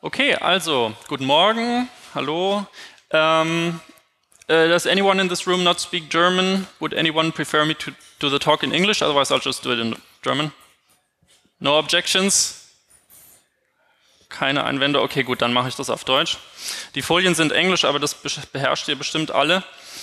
Okay, also, guten Morgen, hallo. Does anyone in this room not speak German? Would anyone prefer me to do the talk in English? Otherwise, I'll just do it in German. No objections? Keine Einwände? Okay, gut, dann mache ich das auf Deutsch. Die Folien sind Englisch, aber das beherrscht ihr bestimmt alle.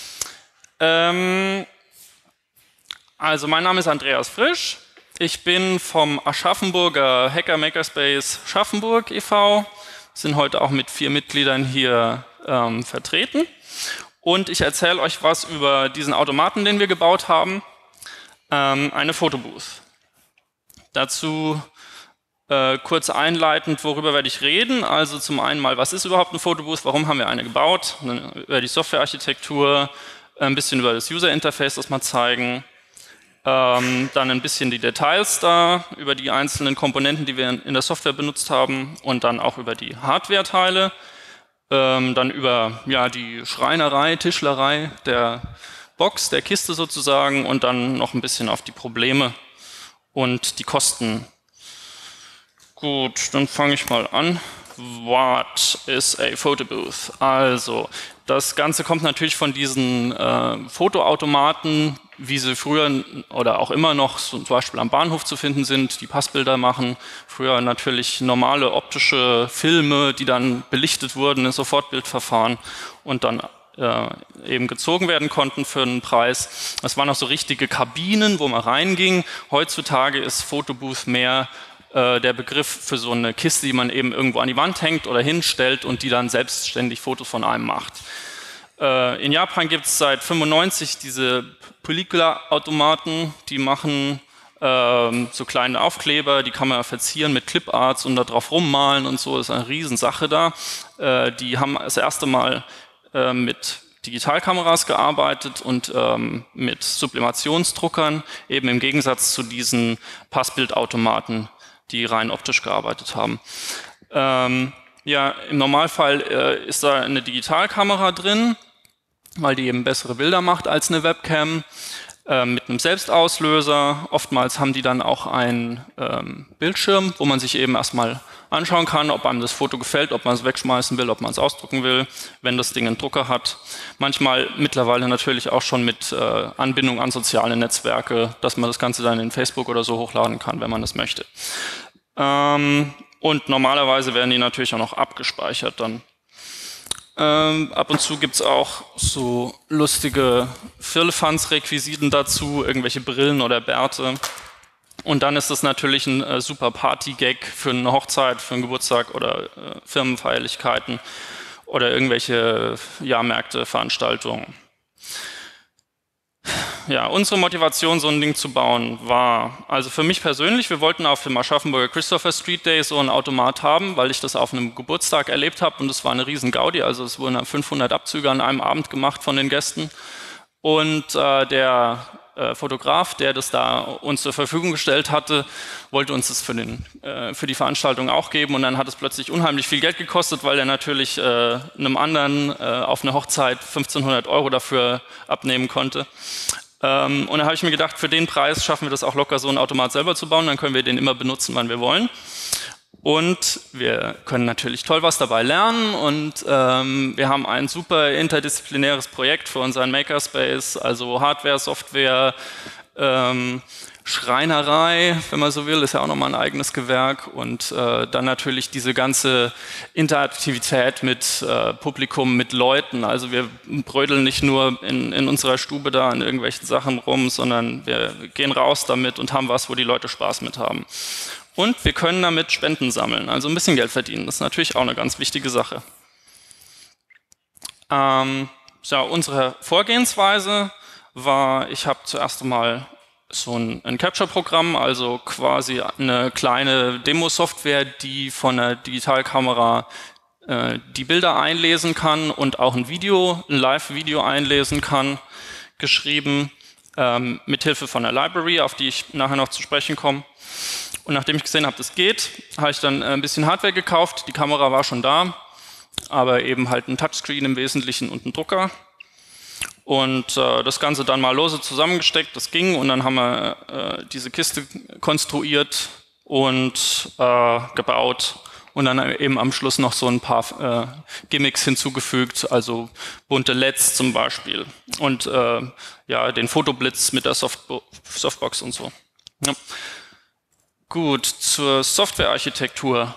Also, mein Name ist Andreas Frisch. Ich bin vom Aschaffenburger Hacker Makerspace Schaffenburg e.V. Sind heute auch mit 4 Mitgliedern hier vertreten. Und ich erzähle euch was über diesen Automaten, den wir gebaut haben, eine Fotobooth. Dazu kurz einleitend, worüber werde ich reden. Also zum einen mal, was ist überhaupt eine Fotobooth, warum haben wir eine gebaut, über die Softwarearchitektur, ein bisschen über das User-Interface das mal zeigen, dann ein bisschen die Details da, über die einzelnen Komponenten, die wir in der Software benutzt haben und dann auch über die Hardware-Teile, dann über die Schreinerei, Tischlerei der Box, der Kiste sozusagen und dann noch ein bisschen auf die Probleme und die Kosten. Gut, dann fange ich mal an. What is a photo booth? Also, das Ganze kommt natürlich von diesen Fotoautomaten, wie sie früher oder auch immer noch zum Beispiel am Bahnhof zu finden sind, die Passbilder machen. Früher natürlich normale optische Filme, die dann belichtet wurden in Sofortbildverfahren und dann eben gezogen werden konnten für einen Preis. Das waren auch so richtige Kabinen, wo man reinging. Heutzutage ist Fotobooth mehr der Begriff für so eine Kiste, die man eben irgendwo an die Wand hängt oder hinstellt und die dann selbstständig Fotos von einem macht. In Japan gibt es seit 1995 diese Pellicula-Automaten, die machen so kleine Aufkleber, die kann man verzieren mit Cliparts und da drauf rummalen und so, das ist eine Riesensache da. Die haben das erste Mal mit Digitalkameras gearbeitet und mit Sublimationsdruckern, eben im Gegensatz zu diesen Passbildautomaten, die rein optisch gearbeitet haben. Im Normalfall ist da eine Digitalkamera drin, weil die eben bessere Bilder macht als eine Webcam, mit einem Selbstauslöser. Oftmals haben die dann auch einen Bildschirm, wo man sich eben erstmal anschauen kann, ob einem das Foto gefällt, ob man es wegschmeißen will, ob man es ausdrucken will, wenn das Ding einen Drucker hat. Manchmal mittlerweile natürlich auch schon mit Anbindung an soziale Netzwerke, dass man das Ganze dann in Facebook oder so hochladen kann, wenn man das möchte. Und normalerweise werden die natürlich auch noch abgespeichert dann. Ab und zu gibt es auch so lustige Firlefanz-Requisiten dazu, irgendwelche Brillen oder Bärte. Und dann ist das natürlich ein super Party-Gag für eine Hochzeit, für einen Geburtstag oder Firmenfeierlichkeiten oder irgendwelche Jahrmärkte, Veranstaltungen. Ja, unsere Motivation, so ein Ding zu bauen, war, also für mich persönlich, wir wollten auf dem Aschaffenburger Christopher Street Day so einen Automat haben, weil ich das auf einem Geburtstag erlebt habe und es war eine riesen Gaudi, also es wurden 500 Abzüge an einem Abend gemacht von den Gästen und der Fotograf, der das da uns zur Verfügung gestellt hatte, wollte uns das für die Veranstaltung auch geben und dann hat es plötzlich unheimlich viel Geld gekostet, weil er natürlich einem anderen auf eine Hochzeit 1500 € dafür abnehmen konnte. Und da habe ich mir gedacht, für den Preis schaffen wir das auch locker, so einen Automat selber zu bauen, dann können wir den immer benutzen, wann wir wollen. Und wir können natürlich toll was dabei lernen und wir haben ein super interdisziplinäres Projekt für unseren Makerspace, also Hardware, Software, Schreinerei, wenn man so will, ist ja auch nochmal ein eigenes Gewerk und dann natürlich diese ganze Interaktivität mit Publikum, mit Leuten. Also wir brödeln nicht nur in unserer Stube da an irgendwelchen Sachen rum, sondern wir gehen raus damit und haben was, wo die Leute Spaß mit haben. Und wir können damit Spenden sammeln, also ein bisschen Geld verdienen. Das ist natürlich auch eine ganz wichtige Sache. Unsere Vorgehensweise war, ich habe zuerst einmal so ein Capture-Programm, also quasi eine kleine Demo-Software, die von der Digitalkamera die Bilder einlesen kann und auch ein Live-Video einlesen kann, geschrieben, mit Hilfe von einer Library, auf die ich nachher noch zu sprechen komme. Und nachdem ich gesehen habe, das geht, habe ich dann ein bisschen Hardware gekauft. Die Kamera war schon da, aber eben halt ein Touchscreen im Wesentlichen und ein Drucker. Und das Ganze dann mal lose zusammengesteckt, das ging. Und dann haben wir diese Kiste konstruiert und gebaut und dann eben am Schluss noch so ein paar Gimmicks hinzugefügt, also bunte LEDs zum Beispiel und ja, den Fotoblitz mit der Softbox und so. Ja. Gut, zur Softwarearchitektur.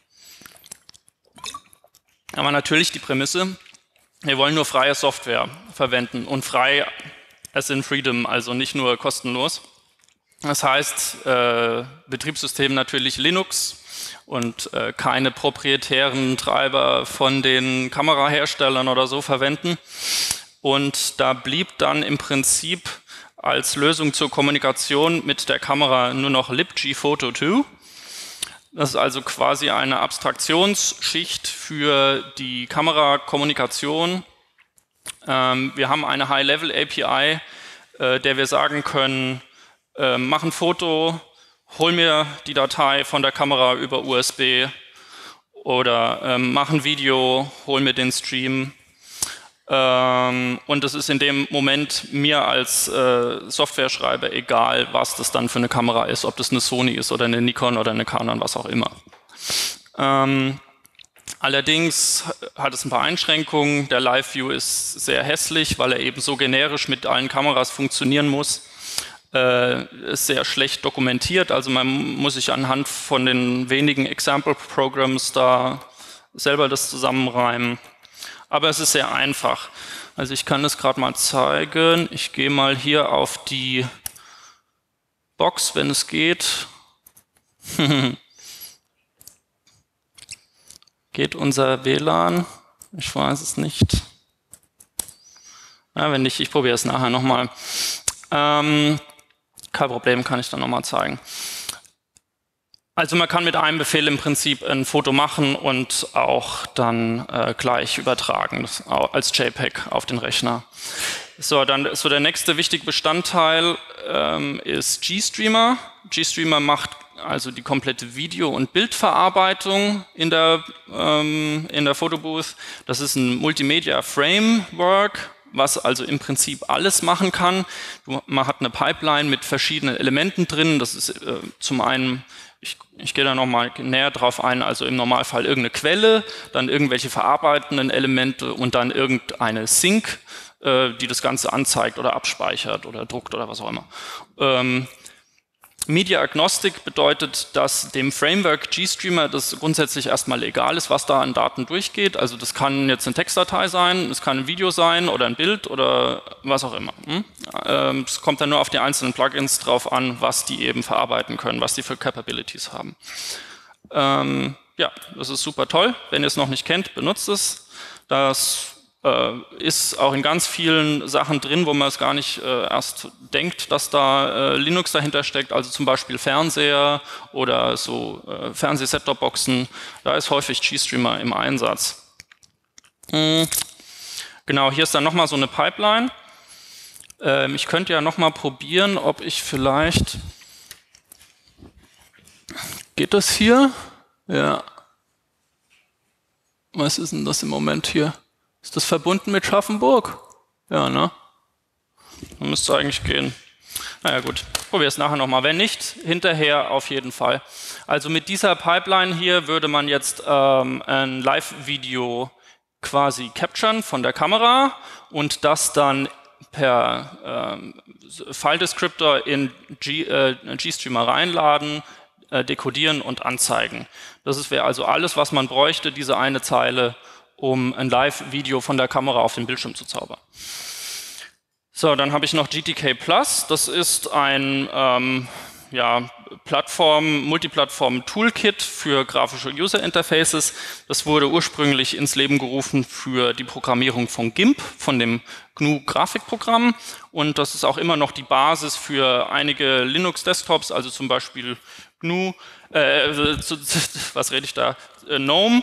Aber natürlich die Prämisse, wir wollen nur freie Software verwenden und frei as in freedom, also nicht nur kostenlos. Das heißt, Betriebssystem natürlich Linux und keine proprietären Treiber von den Kameraherstellern oder so verwenden. Und da blieb dann im Prinzip als Lösung zur Kommunikation mit der Kamera nur noch libgphoto 2. Das ist also quasi eine Abstraktionsschicht für die Kamerakommunikation. Wir haben eine High-Level-API, der wir sagen können, mach ein Foto, hol mir die Datei von der Kamera über USB oder mach ein Video, hol mir den Stream. Und es ist in dem Moment mir als Software-Schreiber egal, was das dann für eine Kamera ist, ob das eine Sony ist oder eine Nikon oder eine Canon, was auch immer. Allerdings hat es ein paar Einschränkungen. Der Live-View ist sehr hässlich, weil er eben so generisch mit allen Kameras funktionieren muss. Ist sehr schlecht dokumentiert, also man muss sich anhand von den wenigen Example-Programs da selber das zusammenreimen. Aber es ist sehr einfach. Also ich kann das gerade mal zeigen. Ich gehe mal hier auf die Box, wenn es geht. Geht unser WLAN? Ich weiß es nicht. Ja, wenn nicht, ich probiere es nachher nochmal. Kein Problem, kann ich dann nochmal zeigen. Also man kann mit einem Befehl im Prinzip ein Foto machen und auch dann gleich übertragen als JPEG auf den Rechner. So, dann so der nächste wichtige Bestandteil ist GStreamer. GStreamer macht also die komplette Video- und Bildverarbeitung in der Photobooth. Das ist ein Multimedia-Framework, was also im Prinzip alles machen kann. Man hat eine Pipeline mit verschiedenen Elementen drin. Das ist zum einen, ich gehe da nochmal näher drauf ein, also im Normalfall irgendeine Quelle, dann irgendwelche verarbeitenden Elemente und dann irgendeine Sync, die das Ganze anzeigt oder abspeichert oder druckt oder was auch immer. Media Agnostic bedeutet, dass dem Framework GStreamer das grundsätzlich erstmal egal ist, was da an Daten durchgeht. Also das kann jetzt eine Textdatei sein, es kann ein Video sein oder ein Bild oder was auch immer. Es kommt dann nur auf die einzelnen Plugins drauf an, was die eben verarbeiten können, was die für Capabilities haben. Ja, das ist super toll. Wenn ihr es noch nicht kennt, benutzt es. Das ist auch in ganz vielen Sachen drin, wo man es gar nicht erst denkt, dass da Linux dahinter steckt, also zum Beispiel Fernseher oder so Fernseh-Set-Top-Boxen, da ist häufig GStreamer im Einsatz. Genau, hier ist dann nochmal so eine Pipeline. Ich könnte ja nochmal probieren, ob ich vielleicht... Geht das hier? Ja. Was ist denn das im Moment hier? Ist das verbunden mit Schaffenburg? Ja, ne? Dann müsste es eigentlich gehen. Naja gut, probiere es nachher nochmal. Wenn nicht, hinterher auf jeden Fall. Also mit dieser Pipeline hier würde man jetzt ein Live-Video quasi capturen von der Kamera und das dann per File-Descriptor in GStreamer reinladen, dekodieren und anzeigen. Das wäre also alles, was man bräuchte, diese eine Zeile, um ein Live-Video von der Kamera auf den Bildschirm zu zaubern. So, dann habe ich noch GTK Plus. Das ist ein Multiplattform-Toolkit für grafische User-Interfaces. Das wurde ursprünglich ins Leben gerufen für die Programmierung von GIMP, von dem GNU-Grafikprogramm. Und das ist auch immer noch die Basis für einige Linux-Desktops, also zum Beispiel GNU, was rede ich da? GNOME.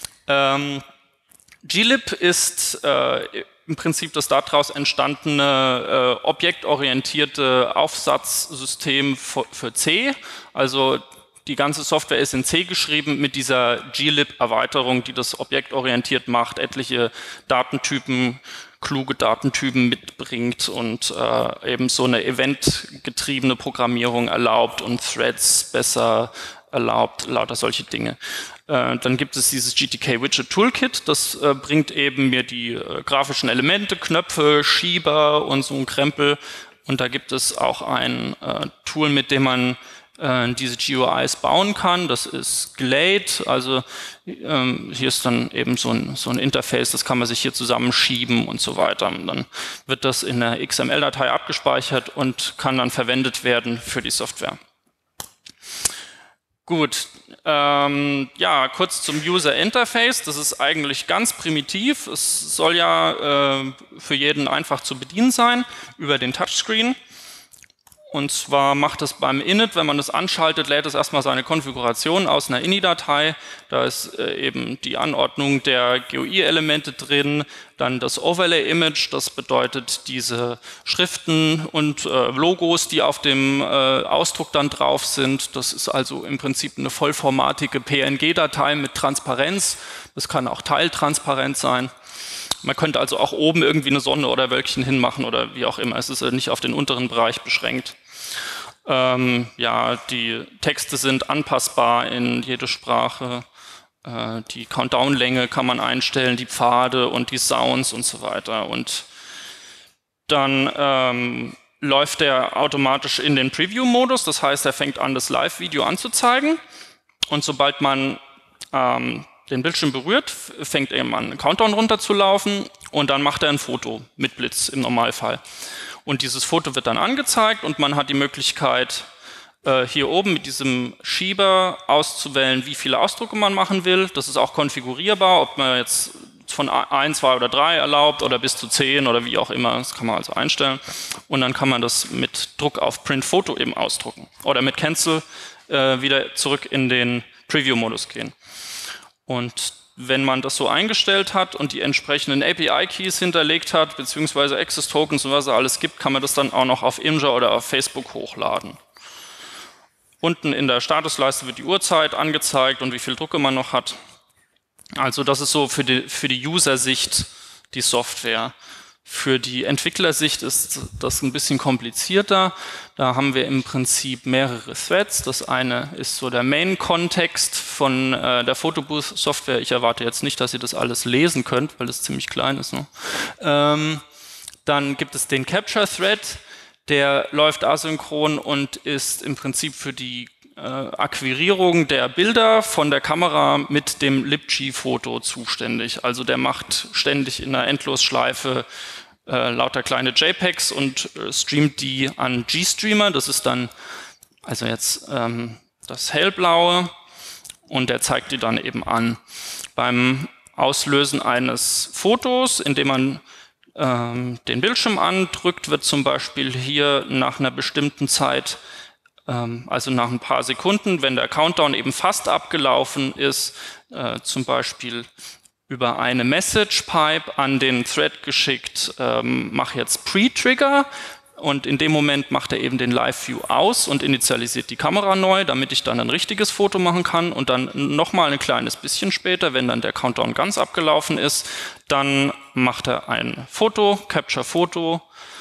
glib ist im Prinzip das daraus entstandene objektorientierte Aufsatzsystem für C. Also die ganze Software ist in C geschrieben mit dieser glib-Erweiterung, die das objektorientiert macht, etliche Datentypen, kluge Datentypen mitbringt und eben so eine eventgetriebene Programmierung erlaubt und Threads besser erlaubt, lauter solche Dinge. Dann gibt es dieses GTK Widget Toolkit, das bringt eben mir die grafischen Elemente, Knöpfe, Schieber und so ein Krempel. Und da gibt es auch ein Tool, mit dem man diese GUIs bauen kann. Das ist Glade, also hier ist dann eben so ein Interface, das kann man sich hier zusammenschieben und so weiter. Und dann wird das in einer XML-Datei abgespeichert und kann dann verwendet werden für die Software. Gut, ja, kurz zum User Interface. Das ist eigentlich ganz primitiv. Es soll ja für jeden einfach zu bedienen sein über den Touchscreen. Und zwar macht es beim Init, wenn man das anschaltet, lädt es erstmal seine Konfiguration aus einer INI-Datei. Da ist eben die Anordnung der GUI-Elemente drin, dann das Overlay-Image, das bedeutet diese Schriften und Logos, die auf dem Ausdruck dann drauf sind. Das ist also im Prinzip eine vollformatige PNG-Datei mit Transparenz. Das kann auch teiltransparent sein. Man könnte also auch oben irgendwie eine Sonne oder Wölkchen hinmachen oder wie auch immer. Es ist nicht auf den unteren Bereich beschränkt. Ja, die Texte sind anpassbar in jede Sprache. Die Countdown-Länge kann man einstellen, die Pfade und die Sounds und so weiter. Und dann läuft der automatisch in den Preview-Modus. Das heißt, er fängt an, das Live-Video anzuzeigen. Und sobald man den Bildschirm berührt, fängt eben an, einen Countdown runterzulaufen und dann macht er ein Foto mit Blitz im Normalfall. Und dieses Foto wird dann angezeigt und man hat die Möglichkeit, hier oben mit diesem Schieber auszuwählen, wie viele Ausdrucke man machen will. Das ist auch konfigurierbar, ob man jetzt von 1, 2 oder 3 erlaubt oder bis zu 10 oder wie auch immer. Das kann man also einstellen. Und dann kann man das mit Druck auf Print Foto eben ausdrucken. Oder mit Cancel wieder zurück in den Preview-Modus gehen. Und wenn man das so eingestellt hat und die entsprechenden API-Keys hinterlegt hat, beziehungsweise Access-Tokens und was es alles gibt, kann man das dann auch noch auf Imgur oder auf Facebook hochladen. Unten in der Statusleiste wird die Uhrzeit angezeigt und wie viel Drucke man noch hat. Also das ist so für die User-Sicht die Software. Für die Entwicklersicht ist das ein bisschen komplizierter. Da haben wir im Prinzip mehrere Threads. Das eine ist so der Main-Kontext von der Photobooth-Software. Ich erwarte jetzt nicht, dass ihr das alles lesen könnt, weil das ziemlich klein ist. Ne? Dann gibt es den Capture-Thread. Der läuft asynchron und ist im Prinzip für die Akquirierung der Bilder von der Kamera mit dem libg-Foto zuständig. Also der macht ständig in einer Endlosschleife lauter kleine JPEGs und streamt die an GStreamer. Das ist dann also jetzt das hellblaue und der zeigt die dann eben an. Beim Auslösen eines Fotos, indem man den Bildschirm andrückt, wird zum Beispiel hier nach einer bestimmten Zeit, also nach ein paar Sekunden, wenn der Countdown eben fast abgelaufen ist, zum Beispiel über eine Message-Pipe an den Thread geschickt, mach jetzt Pre-Trigger und in dem Moment macht er eben den Live-View aus und initialisiert die Kamera neu, damit ich dann ein richtiges Foto machen kann und dann nochmal ein kleines bisschen später, wenn dann der Countdown ganz abgelaufen ist, dann macht er ein Foto, Capture Foto.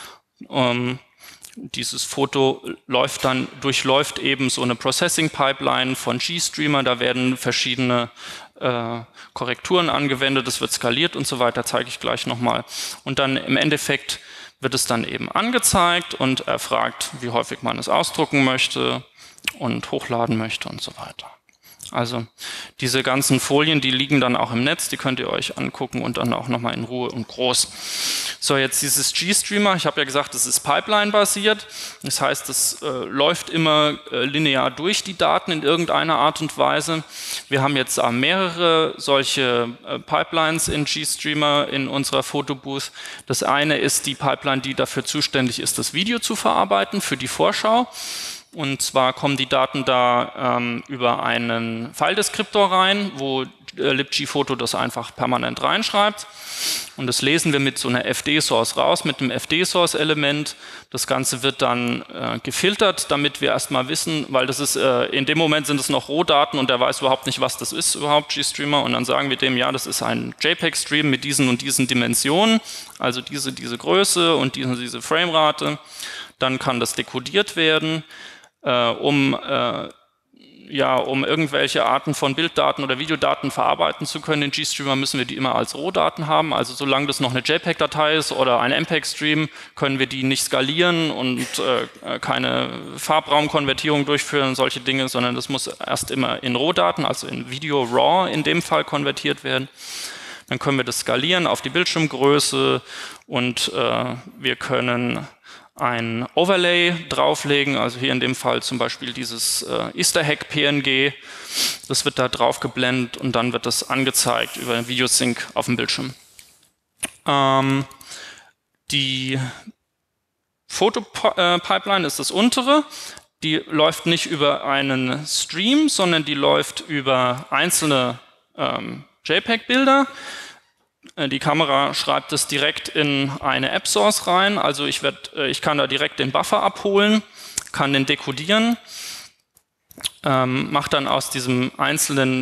Dieses Foto durchläuft eben so eine Processing-Pipeline von GStreamer, da werden verschiedene Korrekturen angewendet, das wird skaliert und so weiter, zeige ich gleich nochmal. Und dann im Endeffekt wird es dann eben angezeigt und er fragt, wie häufig man es ausdrucken möchte und hochladen möchte und so weiter. Also diese ganzen Folien, die liegen dann auch im Netz, die könnt ihr euch angucken und dann auch nochmal in Ruhe und groß. So, jetzt dieses GStreamer, ich habe ja gesagt, das ist Pipeline-basiert. Das heißt, es läuft immer linear durch die Daten in irgendeiner Art und Weise. Wir haben jetzt mehrere solche Pipelines in GStreamer in unserer Photobooth. Das eine ist die Pipeline, die dafür zuständig ist, das Video zu verarbeiten für die Vorschau. Und zwar kommen die Daten da über einen File-Deskriptor rein, wo libg-Foto das einfach permanent reinschreibt. Und das lesen wir mit so einer FD-Source raus, mit einem FD-Source-Element. Das Ganze wird dann gefiltert, damit wir erstmal wissen, weil das ist in dem Moment sind es noch Rohdaten und der weiß überhaupt nicht, was das ist überhaupt, GStreamer. Und dann sagen wir dem, ja, das ist ein JPEG-Stream mit diesen und diesen Dimensionen, also diese Größe und diese Framerate. Dann kann das dekodiert werden, um ja, um irgendwelche Arten von Bilddaten oder Videodaten verarbeiten zu können in GStreamer, müssen wir die immer als Rohdaten haben. Also solange das noch eine JPEG-Datei ist oder ein MPEG-Stream, können wir die nicht skalieren und keine Farbraumkonvertierung durchführen und solche Dinge, sondern das muss erst immer in Rohdaten, also in Video RAW in dem Fall konvertiert werden. Dann können wir das skalieren auf die Bildschirmgröße und wir können ein Overlay drauflegen, also hier in dem Fall zum Beispiel dieses Easter Egg PNG. Das wird da drauf geblendet und dann wird das angezeigt über den Videosync auf dem Bildschirm. Die Fotopipeline ist das untere. Die läuft nicht über einen Stream, sondern die läuft über einzelne JPEG-Bilder. Die Kamera schreibt es direkt in eine App-Source rein, also ich kann da direkt den Buffer abholen, kann den dekodieren, mache dann aus diesem einzelnen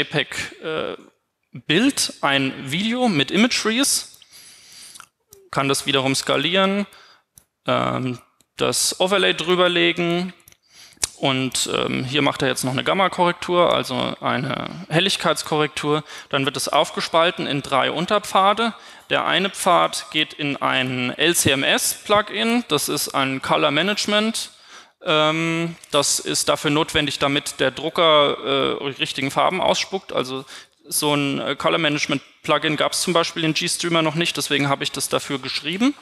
JPEG-Bild ein Video mit Image-Trees, kann das wiederum skalieren, das Overlay drüberlegen. Und hier macht er jetzt noch eine Gamma-Korrektur, also eine Helligkeitskorrektur. Dann wird es aufgespalten in 3 Unterpfade. Der eine Pfad geht in ein LCMS-Plugin, das ist ein Color Management. Das ist dafür notwendig, damit der Drucker die richtigen Farben ausspuckt. Also so ein Color Management-Plugin gab es zum Beispiel in GStreamer noch nicht, deswegen habe ich das dafür geschrieben.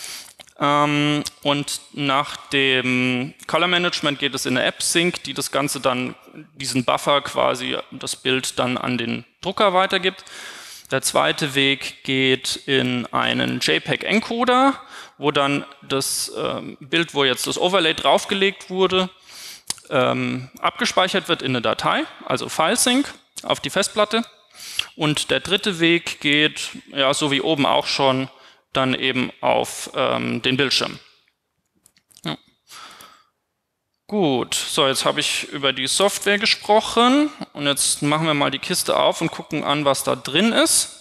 Und nach dem Color Management geht es in eine App Sync, die das Ganze dann, diesen Buffer quasi, das Bild dann an den Drucker weitergibt. Der zweite Weg geht in einen JPEG-Encoder, wo dann das Bild, wo jetzt das Overlay draufgelegt wurde, abgespeichert wird in eine Datei, also File Sync auf die Festplatte. Und der dritte Weg geht, ja, so wie oben auch schon, dann eben auf den Bildschirm. Ja. Gut, so jetzt habe ich über die Software gesprochen und jetzt machen wir mal die Kiste auf und gucken an, was da drin ist.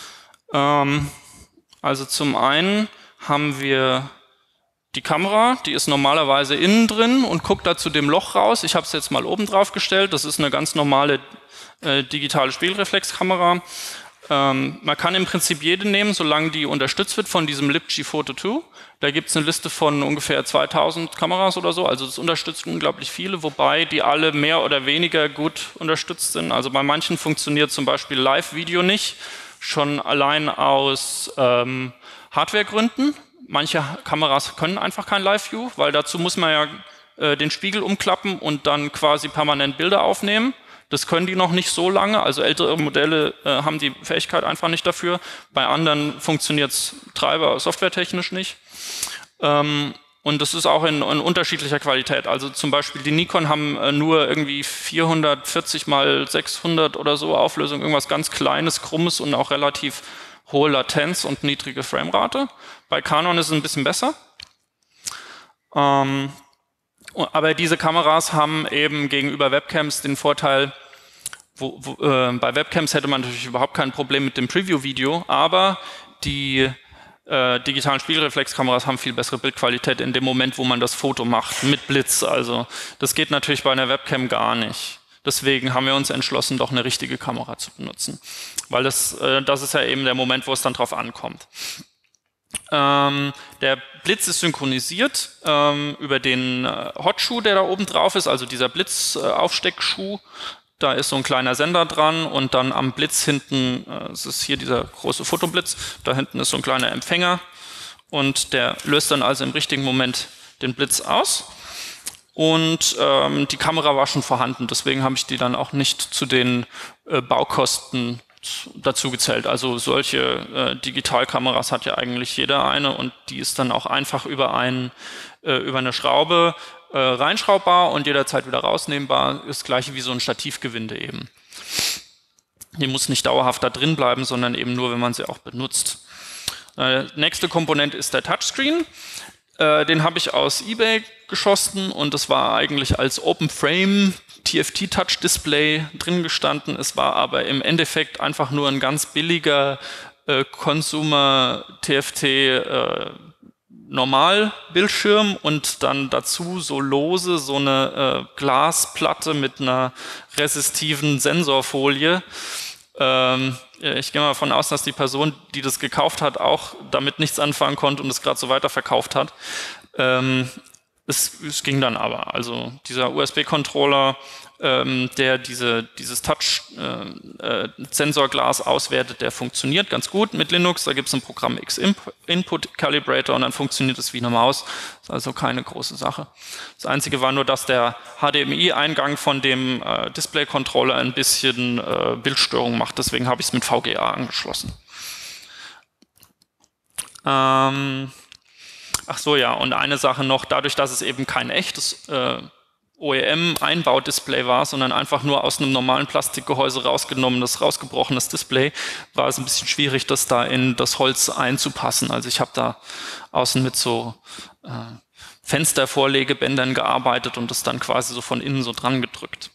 Also zum einen haben wir die Kamera, die ist normalerweise innen drin und guckt da zu dem Loch raus. Ich habe es jetzt mal oben drauf gestellt, das ist eine ganz normale digitale Spiegelreflexkamera. Man kann im Prinzip jede nehmen, solange die unterstützt wird von diesem LibG Photo 2. Da gibt es eine Liste von ungefähr 2000 Kameras oder so, also das unterstützt unglaublich viele, wobei die alle mehr oder weniger gut unterstützt sind. Also bei manchen funktioniert zum Beispiel Live-Video nicht, schon allein aus Hardwaregründen. Manche Kameras können einfach kein Live-View, weil dazu muss man ja den Spiegel umklappen und dann quasi permanent Bilder aufnehmen. Das können die noch nicht so lange, also ältere Modelle haben die Fähigkeit einfach nicht dafür. Bei anderen funktioniert es treiber- softwaretechnisch nicht. Und das ist auch in unterschiedlicher Qualität. Also zum Beispiel die Nikon haben nur irgendwie 440 mal 600 oder so Auflösung, irgendwas ganz Kleines, Krummes und auch relativ hohe Latenz und niedrige Framerate. Bei Canon ist es ein bisschen besser. Aber diese Kameras haben eben gegenüber Webcams den Vorteil, bei Webcams hätte man natürlich überhaupt kein Problem mit dem Preview-Video, aber die digitalen Spiegelreflexkameras haben viel bessere Bildqualität in dem Moment, wo man das Foto macht, mit Blitz. Also das geht natürlich bei einer Webcam gar nicht. Deswegen haben wir uns entschlossen, doch eine richtige Kamera zu benutzen. Weil das ist ja eben der Moment, wo es dann drauf ankommt. Der Blitz ist synchronisiert über den Hotschuh, der da oben drauf ist, also dieser Blitzaufsteckschuh. Da ist so ein kleiner Sender dran und dann am Blitz hinten, es ist hier dieser große Fotoblitz, da hinten ist so ein kleiner Empfänger und der löst dann also im richtigen Moment den Blitz aus. Und die Kamera war schon vorhanden, deswegen habe ich die dann auch nicht zu den Baukosten dazu gezählt. Also solche Digitalkameras hat ja eigentlich jeder eine und die ist dann auch einfach über eine Schraube reinschraubbar und jederzeit wieder rausnehmbar, ist das gleiche wie so ein Stativgewinde eben. Die muss nicht dauerhaft da drin bleiben, sondern eben nur, wenn man sie auch benutzt. Nächste Komponente ist der Touchscreen. Den habe ich aus eBay geschossen und das war eigentlich als Open Frame TFT Touch Display drin gestanden. Es war aber im Endeffekt einfach nur ein ganz billiger Consumer TFT Normalbildschirm und dann dazu so lose so eine Glasplatte mit einer resistiven Sensorfolie. Ich gehe mal davon aus, dass die Person, die das gekauft hat, auch damit nichts anfangen konnte und es gerade so weiterverkauft hat. Es ging dann aber. Also dieser USB-Controller, der dieses Touch-Sensorglas auswertet, der funktioniert ganz gut mit Linux. Da gibt es ein Programm X-Input Calibrator und dann funktioniert es wie eine Maus. Das ist also keine große Sache. Das Einzige war nur, dass der HDMI-Eingang von dem Display-Controller ein bisschen Bildstörung macht. Deswegen habe ich es mit VGA angeschlossen. Ach so, ja, und eine Sache noch, dadurch, dass es eben kein echtes OEM-Einbaudisplay war, sondern einfach nur aus einem normalen Plastikgehäuse rausgenommenes, rausgebrochenes Display, war es ein bisschen schwierig, das da in das Holz einzupassen. Also ich habe da außen mit so Fenstervorlegebändern gearbeitet und das dann quasi so von innen so dran gedrückt.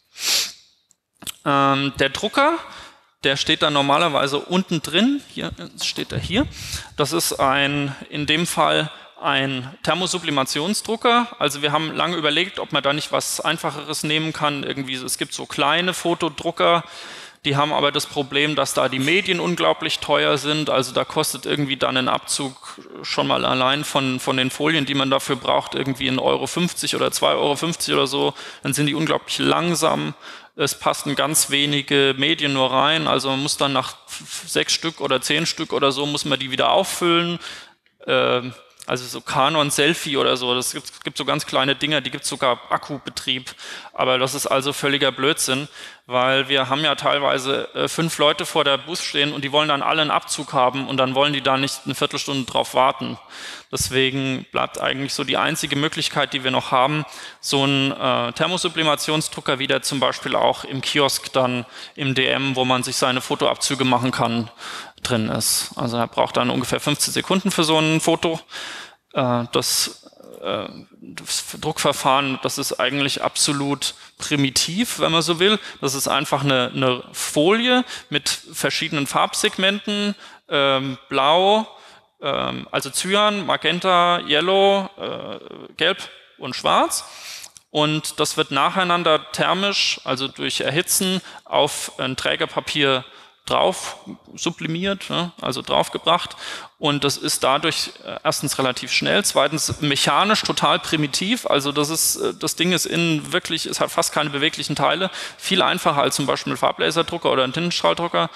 Der Drucker, der steht da normalerweise unten drin, hier steht er hier. Das ist in dem Fall ein Thermosublimationsdrucker. Also wir haben lange überlegt, ob man da nicht was Einfacheres nehmen kann. Irgendwie, es gibt so kleine Fotodrucker, die haben aber das Problem, dass da die Medien unglaublich teuer sind. Also da kostet irgendwie dann ein Abzug schon mal allein von den Folien, die man dafür braucht, irgendwie 1,50 € oder 2,50 € oder so. Dann sind die unglaublich langsam. Es passen ganz wenige Medien nur rein. Also man muss dann nach 6 Stück oder 10 Stück oder so, muss man die wieder auffüllen. Also so Canon Selfie oder so, das gibt so ganz kleine Dinger, die gibt es sogar Akkubetrieb, aber das ist also völliger Blödsinn, weil wir haben ja teilweise 5 Leute vor der Bus stehen und die wollen dann alle einen Abzug haben und dann wollen die da nicht eine Viertelstunde drauf warten. Deswegen bleibt eigentlich so die einzige Möglichkeit, die wir noch haben, so ein Thermosublimationsdrucker, wie der zum Beispiel auch im Kiosk dann im DM, wo man sich seine Fotoabzüge machen kann, drin ist. Also er braucht dann ungefähr 15 Sekunden für so ein Foto. Das Druckverfahren, das ist eigentlich absolut primitiv, wenn man so will. Das ist einfach eine Folie mit verschiedenen Farbsegmenten, blau, also Cyan, Magenta, Yellow, Gelb und Schwarz. Und das wird nacheinander thermisch, also durch Erhitzen, auf ein Trägerpapier drauf sublimiert, also draufgebracht, und das ist dadurch erstens relativ schnell, zweitens mechanisch total primitiv, also das Ding ist innen wirklich, es hat fast keine beweglichen Teile, viel einfacher als zum Beispiel ein Farblaserdrucker oder ein Tintenstrahldrucker,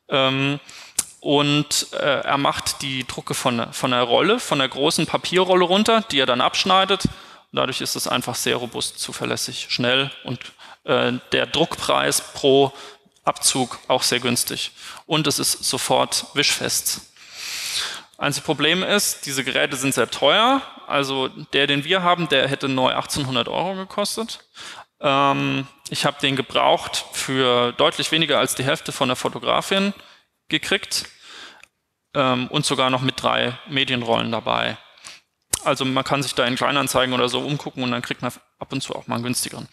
und er macht die Drucke von der Rolle, von der großen Papierrolle runter, die er dann abschneidet, und dadurch ist es einfach sehr robust, zuverlässig, schnell und der Druckpreis pro Abzug auch sehr günstig. Und es ist sofort wischfest. Einziges Problem ist, diese Geräte sind sehr teuer. Also den wir haben, der hätte neu 1800 € gekostet. Ich habe den gebraucht für deutlich weniger als die Hälfte von der Fotografin gekriegt und sogar noch mit 3 Medienrollen dabei. Also man kann sich da in Kleinanzeigen oder so umgucken und dann kriegt man ab und zu auch mal einen günstigeren.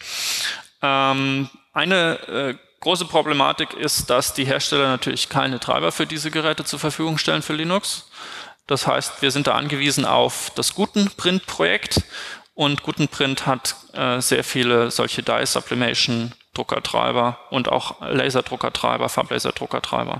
Eine große Problematik ist, dass die Hersteller natürlich keine Treiber für diese Geräte zur Verfügung stellen für Linux. Das heißt, wir sind da angewiesen auf das Gutenprint-Projekt und Gutenprint hat sehr viele solche Dye-Sublimation-Druckertreiber und auch Laserdruckertreiber, Farblaserdruckertreiber.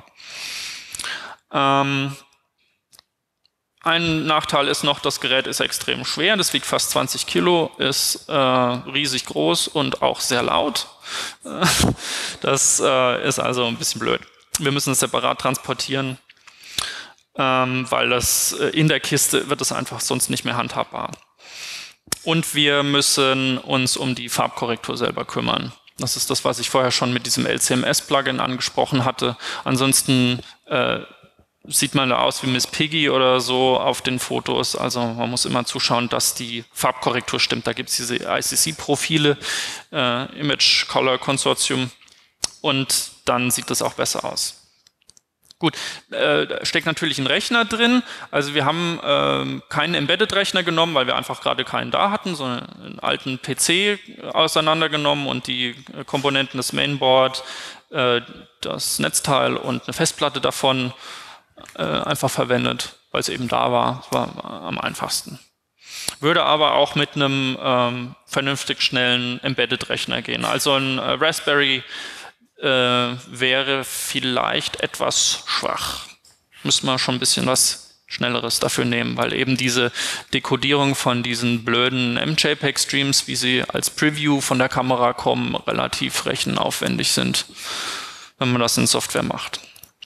Ein Nachteil ist noch, das Gerät ist extrem schwer, das wiegt fast 20 Kilo, ist riesig groß und auch sehr laut. Das ist also ein bisschen blöd. Wir müssen es separat transportieren, weil das in der Kiste wird es einfach sonst nicht mehr handhabbar. Und wir müssen uns um die Farbkorrektur selber kümmern. Das ist das, was ich vorher schon mit diesem LCMS-Plugin angesprochen hatte. Ansonsten sieht man da aus wie Miss Piggy oder so auf den Fotos. Also man muss immer zuschauen, dass die Farbkorrektur stimmt. Da gibt es diese ICC-Profile, Image Color Consortium, und dann sieht das auch besser aus. Gut, da steckt natürlich ein Rechner drin. Also wir haben keinen Embedded-Rechner genommen, weil wir einfach gerade keinen da hatten, sondern einen alten PC auseinandergenommen und die Komponenten des Mainboard, das Netzteil und eine Festplatte davon einfach verwendet, weil es eben da war. Das war am einfachsten. Würde aber auch mit einem vernünftig schnellen Embedded-Rechner gehen. Also ein Raspberry wäre vielleicht etwas schwach. Müssen wir schon ein bisschen was Schnelleres dafür nehmen, weil eben diese Dekodierung von diesen blöden MJPEG-Streams, wie sie als Preview von der Kamera kommen, relativ rechenaufwendig sind, wenn man das in Software macht.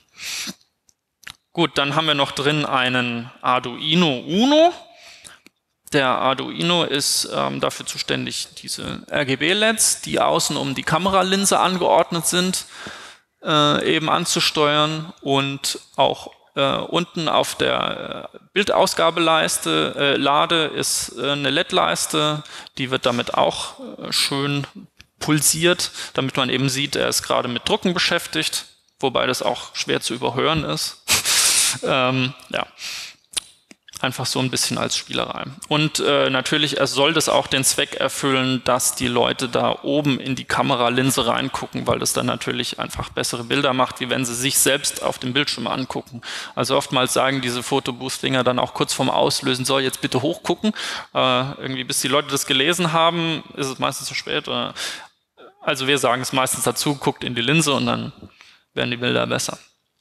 Gut, dann haben wir noch drin einen Arduino Uno. Der Arduino ist dafür zuständig, diese RGB-LEDs, die außen um die Kameralinse angeordnet sind, eben anzusteuern und auch unten auf der Bildausgabeleiste, Lade ist eine LED-Leiste, die wird damit auch schön pulsiert, damit man eben sieht, er ist gerade mit Drucken beschäftigt, wobei das auch schwer zu überhören ist. Ja. Einfach so ein bisschen als Spielerei. Und natürlich soll das auch den Zweck erfüllen, dass die Leute da oben in die Kameralinse reingucken, weil das dann natürlich einfach bessere Bilder macht, wie wenn sie sich selbst auf dem Bildschirm angucken. Also oftmals sagen diese Photobooth-Dinger dann auch kurz vorm Auslösen, so jetzt bitte hochgucken. Irgendwie bis die Leute das gelesen haben, ist es meistens zu spät. Also wir sagen es meistens dazu, guckt in die Linse und dann werden die Bilder besser.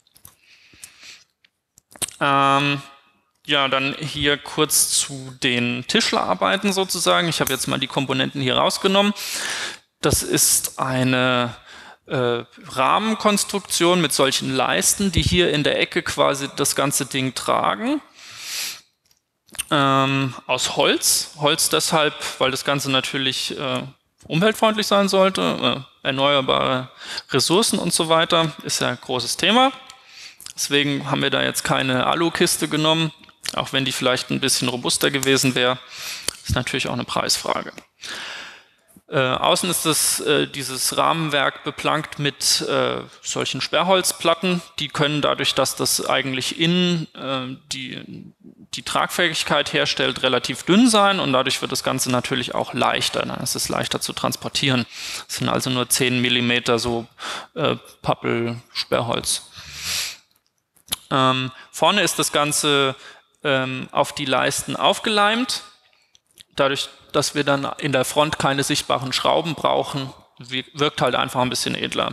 Ja, dann hier kurz zu den Tischlerarbeiten sozusagen. Ich habe jetzt mal die Komponenten hier rausgenommen. Das ist eine Rahmenkonstruktion mit solchen Leisten, die hier in der Ecke quasi das ganze Ding tragen. Aus Holz. Holz deshalb, weil das Ganze natürlich umweltfreundlich sein sollte. Erneuerbare Ressourcen und so weiter ist ja ein großes Thema. Deswegen haben wir da jetzt keine Alukiste genommen. Auch wenn die vielleicht ein bisschen robuster gewesen wäre, ist natürlich auch eine Preisfrage. Außen ist dieses Rahmenwerk beplankt mit solchen Sperrholzplatten. Die können dadurch, dass das eigentlich innen die Tragfähigkeit herstellt, relativ dünn sein und dadurch wird das Ganze natürlich auch leichter. Dann ist es leichter zu transportieren. Es sind also nur 10 mm so Pappelsperrholz. Vorne ist das Ganze auf die Leisten aufgeleimt. Dadurch, dass wir dann in der Front keine sichtbaren Schrauben brauchen, wirkt halt einfach ein bisschen edler.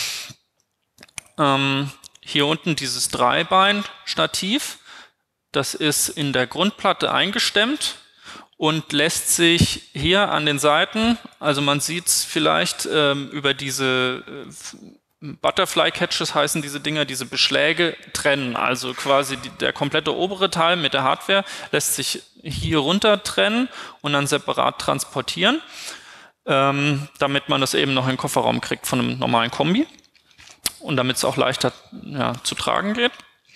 Hier unten dieses Dreibein-Stativ, das ist in der Grundplatte eingestemmt und lässt sich hier an den Seiten, also man sieht es vielleicht über diese Butterfly Catches heißen diese Dinger, diese Beschläge trennen. Also quasi der komplette obere Teil mit der Hardware lässt sich hier runter trennen und dann separat transportieren, damit man das eben noch in den Kofferraum kriegt von einem normalen Kombi und damit es auch leichter zu tragen geht.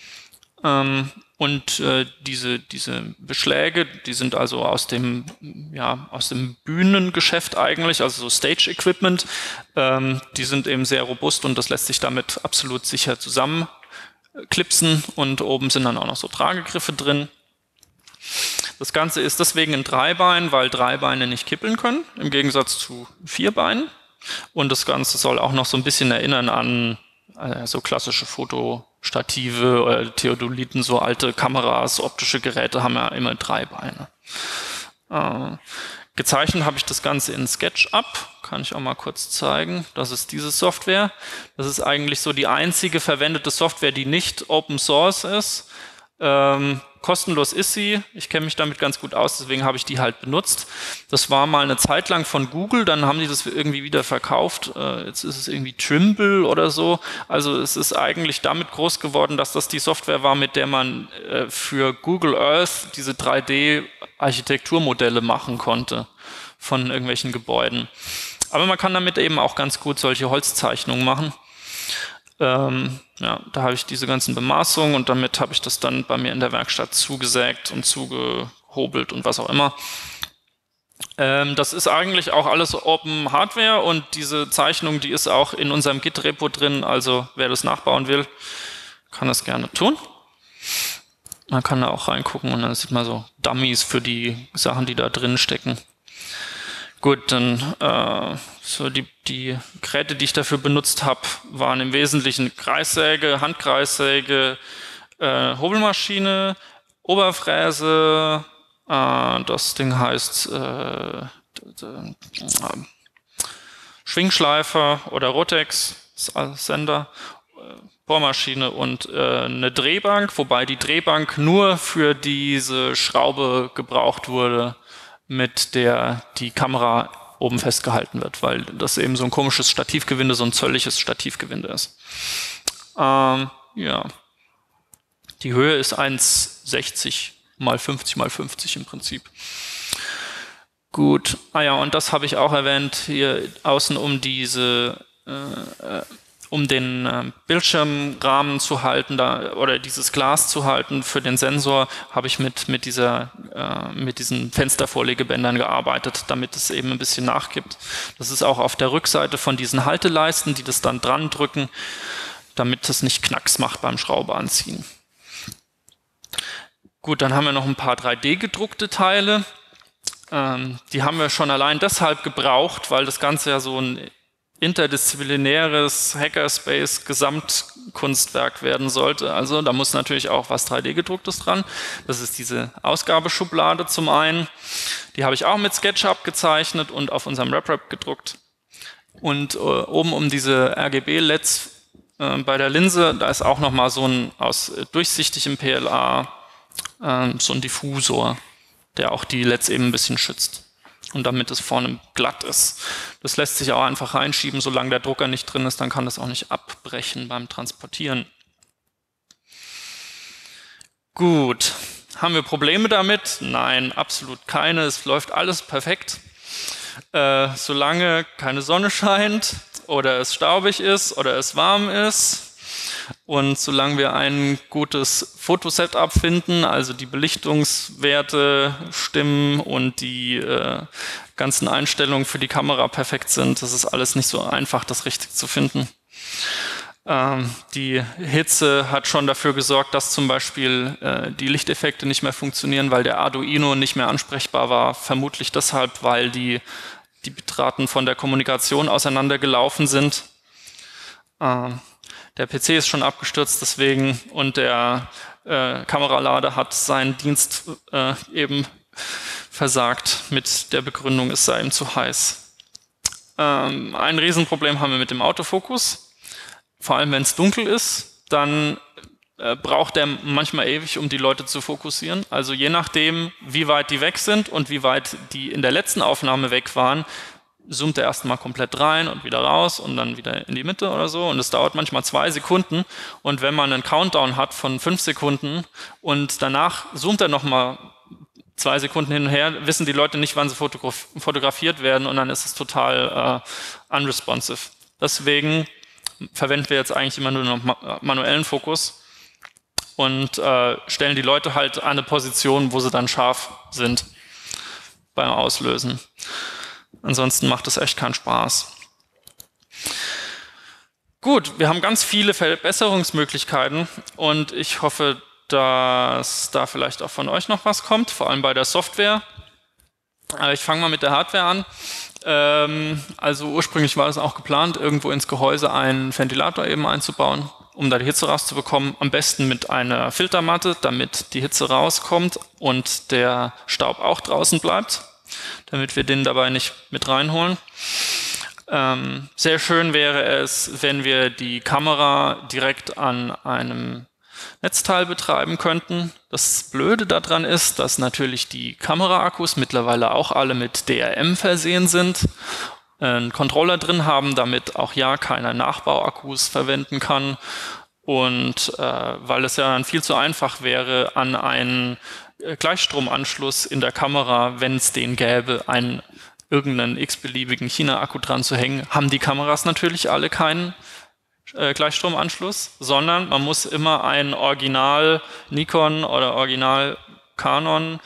Und diese Beschläge, die sind also aus dem Bühnengeschäft eigentlich, also so Stage-Equipment, die sind eben sehr robust und das lässt sich damit absolut sicher zusammenklipsen und oben sind dann auch noch so Tragegriffe drin. Das Ganze ist deswegen ein Dreibein, weil Dreibeine nicht kippeln können, im Gegensatz zu Vierbeinen. Und das Ganze soll auch noch so ein bisschen erinnern an so klassische Fotostative oder Theodoliten, so alte Kameras, optische Geräte haben ja immer 3 Beine. Gezeichnet habe ich das Ganze in SketchUp, kann ich auch mal kurz zeigen. Das ist diese Software. Das ist eigentlich so die einzige verwendete Software, die nicht Open Source ist. Kostenlos ist sie, ich kenne mich damit ganz gut aus, deswegen habe ich die halt benutzt. Das war mal eine Zeit lang von Google, dann haben die das irgendwie wieder verkauft, jetzt ist es irgendwie Trimble oder so. Also es ist eigentlich damit groß geworden, dass das die Software war, mit der man für Google Earth diese 3D-Architekturmodelle machen konnte von irgendwelchen Gebäuden. Aber man kann damit eben auch ganz gut solche Holzzeichnungen machen. Da habe ich diese ganzen Bemaßungen und damit habe ich das dann bei mir in der Werkstatt zugesägt und zugehobelt und was auch immer. Das ist eigentlich auch alles Open Hardware und diese Zeichnung, die ist auch in unserem Git-Repo drin, also wer das nachbauen will, kann das gerne tun. Man kann da auch reingucken und dann sieht man so Dummies für die Sachen, die da drin stecken. Gut, dann so die Geräte, die ich dafür benutzt habe, waren im Wesentlichen Kreissäge, Handkreissäge, Hobelmaschine, Oberfräse, Das Ding heißt Schwingschleifer oder Rotex, Sender, Bohrmaschine und eine Drehbank, wobei die Drehbank nur für diese Schraube gebraucht wurde, mit der die Kamera oben festgehalten wird, weil das eben so ein komisches Stativgewinde, so ein zölliges Stativgewinde ist. Ja. Die Höhe ist 1,60 mal 50 mal 50 im Prinzip. Gut, ja, und das habe ich auch erwähnt, hier außen um diese, um den Bildschirmrahmen zu halten, oder dieses Glas zu halten für den Sensor, habe ich mit diesen Fenstervorlegebändern gearbeitet, damit es eben ein bisschen nachgibt. Das ist auch auf der Rückseite von diesen Halteleisten, die das dann dran drücken, damit es nicht Knacks macht beim Schraube anziehen. Gut, dann haben wir noch ein paar 3D-gedruckte Teile. Die haben wir schon allein deshalb gebraucht, weil das Ganze ja so ein interdisziplinäres Hackerspace-Gesamtkunstwerk werden sollte. Also da muss natürlich auch was 3D-gedrucktes dran. Das ist diese Ausgabeschublade zum einen. Die habe ich auch mit SketchUp gezeichnet und auf unserem RepRap gedruckt. Und oben um diese RGB-LEDs bei der Linse, da ist auch nochmal so ein aus durchsichtigem PLA so ein Diffusor, der auch die LEDs eben ein bisschen schützt. Und damit es vorne glatt ist. Das lässt sich auch einfach reinschieben, solange der Drucker nicht drin ist, dann kann das auch nicht abbrechen beim Transportieren. Gut, haben wir Probleme damit? Nein, absolut keine. Es läuft alles perfekt. Solange keine Sonne scheint oder es staubig ist oder es warm ist. Und solange wir ein gutes Fotosetup finden, also die Belichtungswerte stimmen und die ganzen Einstellungen für die Kamera perfekt sind, das ist alles nicht so einfach, das richtig zu finden. Die Hitze hat schon dafür gesorgt, dass zum Beispiel die Lichteffekte nicht mehr funktionieren, weil der Arduino nicht mehr ansprechbar war. Vermutlich deshalb, weil die Bitraten von der Kommunikation auseinandergelaufen sind. Der PC ist schon abgestürzt deswegen und der Kameralader hat seinen Dienst eben versagt mit der Begründung, es sei ihm zu heiß. Ein Riesenproblem haben wir mit dem Autofokus. Vor allem, wenn es dunkel ist, dann braucht der manchmal ewig, um die Leute zu fokussieren. Also je nachdem, wie weit die weg sind und wie weit die in der letzten Aufnahme weg waren, zoomt er erstmal komplett rein und wieder raus und dann wieder in die Mitte oder so. Und es dauert manchmal 2 Sekunden. Und wenn man einen Countdown hat von 5 Sekunden und danach zoomt er nochmal 2 Sekunden hin und her, wissen die Leute nicht, wann sie fotografiert werden und dann ist es total unresponsive. Deswegen verwenden wir jetzt eigentlich immer nur noch manuellen Fokus und stellen die Leute halt an eine Position, wo sie dann scharf sind beim Auslösen. Ansonsten macht es echt keinen Spaß. Gut, wir haben ganz viele Verbesserungsmöglichkeiten und ich hoffe, dass da vielleicht auch von euch noch was kommt, vor allem bei der Software. Ich fange mal mit der Hardware an. Also ursprünglich war es auch geplant, irgendwo ins Gehäuse einen Ventilator eben einzubauen, um da die Hitze rauszubekommen. Am besten mit einer Filtermatte, damit die Hitze rauskommt und der Staub auch draußen bleibt, damit wir den dabei nicht mit reinholen. Sehr schön wäre es, wenn wir die Kamera direkt an einem Netzteil betreiben könnten. Das Blöde daran ist, dass natürlich die Kameraakkus mittlerweile auch alle mit DRM versehen sind, einen Controller drin haben, damit auch ja keiner Nachbauakkus verwenden kann. Und weil es ja dann viel zu einfach wäre, an einen Gleichstromanschluss in der Kamera, wenn es den gäbe, irgendeinen x-beliebigen China-Akku dran zu hängen, haben die Kameras natürlich alle keinen Gleichstromanschluss, sondern man muss immer einen Original Nikon oder Original Canon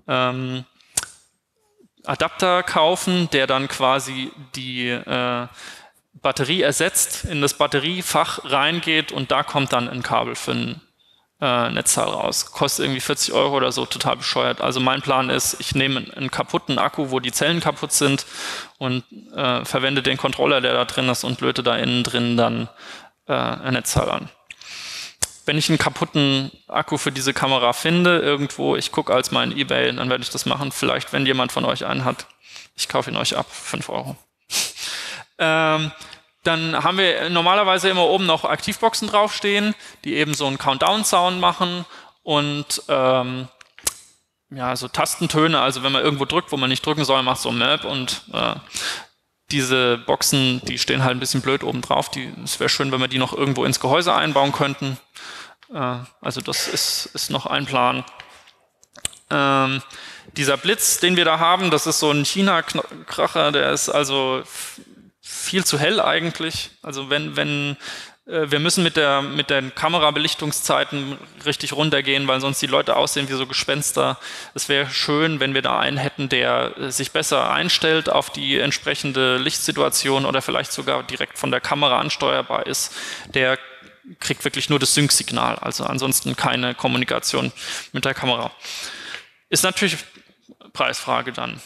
Adapter kaufen, der dann quasi die Batterie ersetzt, in das Batteriefach reingeht und da kommt dann ein Kabel für ein Netzteil raus. Kostet irgendwie 40 € oder so, total bescheuert. Also mein Plan ist, ich nehme einen kaputten Akku, wo die Zellen kaputt sind und verwende den Controller, der da drin ist und löte da innen drin dann ein Netzteil an. wenn ich einen kaputten Akku für diese Kamera finde, irgendwo, ich gucke als mal in eBay, dann werde ich das machen. Vielleicht, wenn jemand von euch einen hat, ich kaufe ihn euch ab, 5 Euro. Dann haben wir normalerweise immer oben noch Aktivboxen draufstehen, die eben so einen Countdown-Sound machen und ja, so Tastentöne, also wenn man irgendwo drückt, wo man nicht drücken soll, macht so ein Map und diese Boxen, die stehen halt ein bisschen blöd oben drauf. Es wäre schön, wenn wir die noch irgendwo ins Gehäuse einbauen könnten. Also das ist noch ein Plan. Dieser Blitz, den wir da haben, das ist so ein China-Kracher, der ist also viel zu hell eigentlich. Also wir müssen mit den Kamerabelichtungszeiten richtig runtergehen, weil sonst die Leute aussehen wie so Gespenster. Es wäre schön, wenn wir da einen hätten, der sich besser einstellt auf die entsprechende Lichtsituation oder vielleicht sogar direkt von der Kamera ansteuerbar ist. Der kriegt wirklich nur das Sync-Signal, also ansonsten keine Kommunikation mit der Kamera. Ist natürlich Preisfrage dann.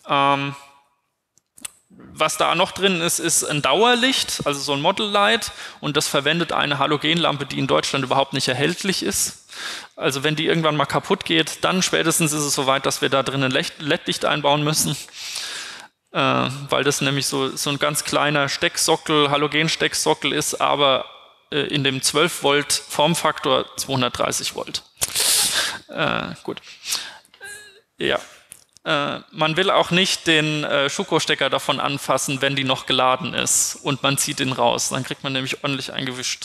Was da noch drin ist, ist ein Dauerlicht, also so ein Model Light, und das verwendet eine Halogenlampe, die in Deutschland überhaupt nicht erhältlich ist. Also wenn die irgendwann mal kaputt geht, dann spätestens ist es soweit, dass wir da drin ein LED-Licht einbauen müssen, weil das nämlich so ein ganz kleiner Stecksockel, Halogen-Stecksockel ist, aber in dem 12 Volt Formfaktor 230 Volt. Gut. Ja. Man will auch nicht den Schuko-Stecker davon anfassen, wenn die noch geladen ist und man zieht ihn raus. Dann kriegt man nämlich ordentlich eingewischt.